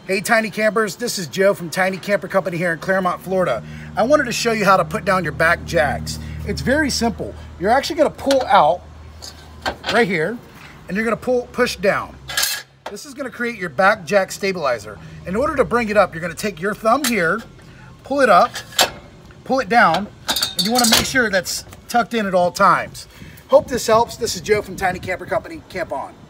Hey Tiny Campers, this is Joe from Tiny Camper Company here in Clermont, Florida. I wanted to show you how to put down your back jacks. It's very simple. You're actually going to pull out right here and you're going to push down. This is going to create your back jack stabilizer. In order to bring it up, you're going to take your thumb here, pull it up, pull it down, and you want to make sure that's tucked in at all times. Hope this helps. This is Joe from Tiny Camper Company. Camp on.